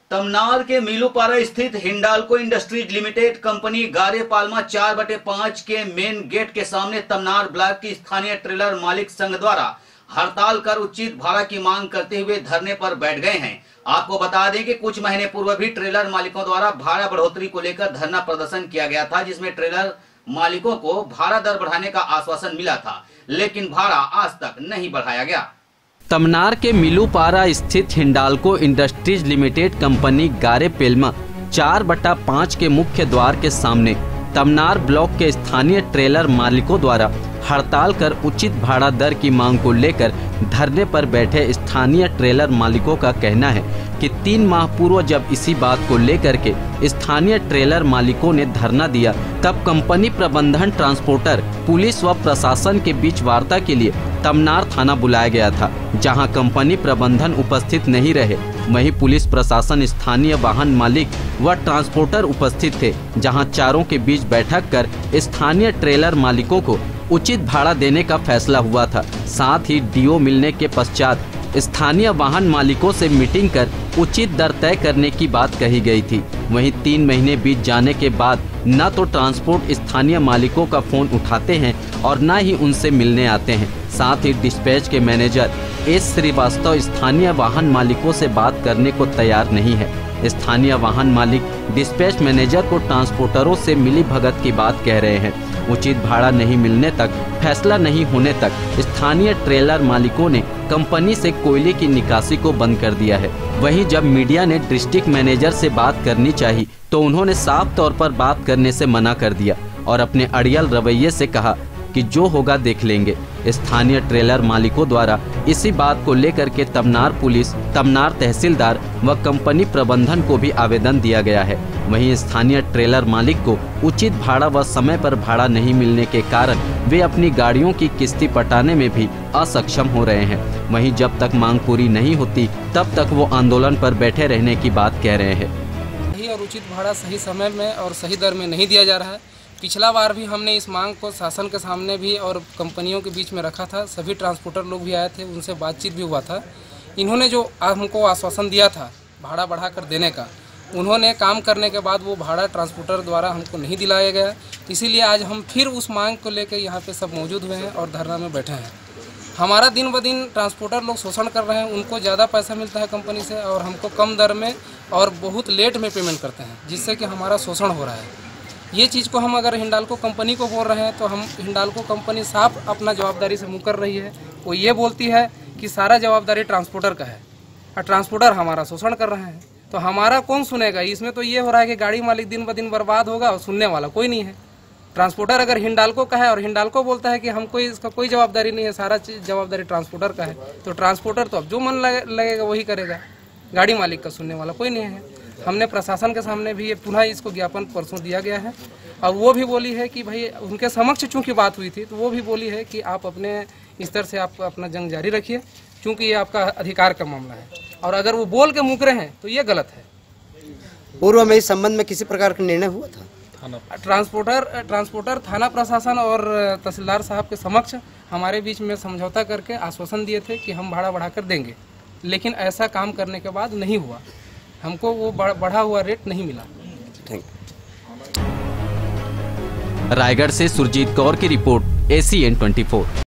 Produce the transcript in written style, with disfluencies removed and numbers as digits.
तमनार के मीलूपारा स्थित Hindalco industries limited company गारे पालमा 4/5 के मेन गेट के सामने तमनार ब्लॉक की स्थानीय ट्रेलर मालिक संघ द्वारा हड़ताल कर उचित भाड़ा की मांग करते हुए धरने पर बैठ गए हैं। आपको बता दें कि कुछ महीने पूर्व भी ट्रेलर मालिकों द्वारा भाड़ा बढ़ोतरी को लेकर धरना प्रदर्शन किया गया था, जिसमें ट्रेलर मालिकों को भाड़ा दर बढ़ाने का आश्वासन मिला था, लेकिन भाड़ा आज तक नहीं बढ़ाया गया। तमनार के मीलूपारा स्थित हिंडाल्को इंडस्ट्रीज लिमिटेड कंपनी गारे पेलमा 4/5 के मुख्य द्वार के सामने तमनार ब्लॉक के स्थानीय ट्रेलर मालिकों द्वारा हड़ताल कर उचित भाड़ा दर की मांग को लेकर धरने पर बैठे स्थानीय ट्रेलर मालिकों का कहना है कि 3 माह पूर्व जब इसी बात को लेकर के स्थानीय ट्रेलर मालिकों ने धरना दिया, तब कंपनी प्रबंधन, ट्रांसपोर्टर, पुलिस व प्रशासन के बीच वार्ता के लिए तमनार थाना बुलाया गया था, जहां कंपनी प्रबंधन उपस्थित नहीं रहे। वहीं पुलिस प्रशासन, स्थानीय वाहन मालिक व ट्रांसपोर्टर उपस्थित थे, जहां चारों के बीच बैठक कर स्थानीय ट्रेलर मालिकों को उचित भाड़ा देने का फैसला हुआ था। साथ ही डीओ मिलने के पश्चात स्थानीय वाहन मालिकों से मीटिंग कर उचित दर तय करने की बात कही गई थी। वहीं 3 महीने बीत जाने के बाद न तो ट्रांसपोर्ट स्थानीय मालिकों का फोन उठाते हैं और न ही उनसे मिलने आते हैं। साथ ही डिस्पैच के मैनेजर एस श्रीवास्तव स्थानीय वाहन मालिकों से बात करने को तैयार नहीं है। स्थानीय वाहन मालिक डिस्पैच मैनेजर को ट्रांसपोर्टरों से मिली भगत की बात कह रहे हैं। उचित भाड़ा नहीं मिलने तक, फैसला नहीं होने तक स्थानीय ट्रेलर मालिकों ने कंपनी से कोयले की निकासी को बंद कर दिया है। वहीं जब मीडिया ने डिस्ट्रिक्ट मैनेजर से बात करनी चाहिए तो उन्होंने साफ तौर पर बात करने से मना कर दिया और अपने अड़ियल रवैये से कहा कि जो होगा देख लेंगे। स्थानीय ट्रेलर मालिकों द्वारा इसी बात को लेकर के तमनार पुलिस, तमनार तहसीलदार व कंपनी प्रबंधन को भी आवेदन दिया गया है। वहीं स्थानीय ट्रेलर मालिक को उचित भाड़ा व समय पर भाड़ा नहीं मिलने के कारण वे अपनी गाड़ियों की किस्ती पटाने में भी असक्षम हो रहे हैं। वहीं जब तक मांग पूरी नहीं होती तब तक वो आंदोलन पर बैठे रहने की बात कह रहे हैं। सही और उचित भाड़ा सही समय में और सही दर में नहीं दिया जा रहा है। पिछला बार भी हमने इस मांग को शासन के सामने भी और कंपनियों के बीच में रखा था। सभी ट्रांसपोर्टर लोग भी आए थे, उनसे बातचीत भी हुआ था। इन्होंने जो हमको आश्वासन दिया था भाड़ा बढ़ाकर देने का, उन्होंने काम करने के बाद वो भाड़ा ट्रांसपोर्टर द्वारा हमको नहीं दिलाया गया। इसीलिए आज हम फिर उस मांग को लेकर यहाँ पे सब मौजूद हुए हैं और धरना में बैठे हैं। हमारा दिन ब दिन ट्रांसपोर्टर लोग शोषण कर रहे हैं। उनको ज़्यादा पैसा मिलता है कंपनी से और हमको कम दर में और बहुत लेट में पेमेंट करते हैं, जिससे कि हमारा शोषण हो रहा है। ये चीज़ को हम अगर हिंडाल्को कंपनी को बोल रहे हैं तो हम हिंडाल्को कंपनी साफ अपना जवाबदारी से मुकर रही है। वो ये बोलती है कि सारा जवाबदारी ट्रांसपोर्टर का है और ट्रांसपोर्टर हमारा शोषण कर रहे हैं। तो हमारा कौन सुनेगा? इसमें तो ये हो रहा है कि गाड़ी मालिक दिन ब दिन बर्बाद होगा और सुनने वाला कोई नहीं है। ट्रांसपोर्टर अगर हिंडाल्को का है और हिंडाल्को बोलता है कि हमको इसका कोई जवाबदारी नहीं है, सारा चीज़ जवाबदारी ट्रांसपोर्टर का है, तो ट्रांसपोर्टर तो अब जो मन लगेगा वही करेगा। गाड़ी मालिक का सुनने वाला कोई नहीं है। हमने प्रशासन के सामने भी ये पुनः इसको ज्ञापन परसों दिया गया है और वो भी बोली है कि भाई उनके समक्ष चूंकि बात हुई थी तो वो भी बोली है कि आप अपने स्तर से आप अपना जंग जारी रखिए, क्योंकि ये आपका अधिकार का मामला है और अगर वो बोल के मुकरे हैं तो ये गलत है। पूर्व में इस संबंध में किसी प्रकार का निर्णय हुआ था? ट्रांसपोर्टर थाना प्रशासन और तहसीलदार साहब के समक्ष हमारे बीच में समझौता करके आश्वासन दिए थे कि हम भाड़ा बढ़ाकर देंगे, लेकिन ऐसा काम करने के बाद नहीं हुआ। हमको वो बढ़ा हुआ रेट नहीं मिला। रायगढ़ से सुरजीत कौर की रिपोर्ट, ACN 24।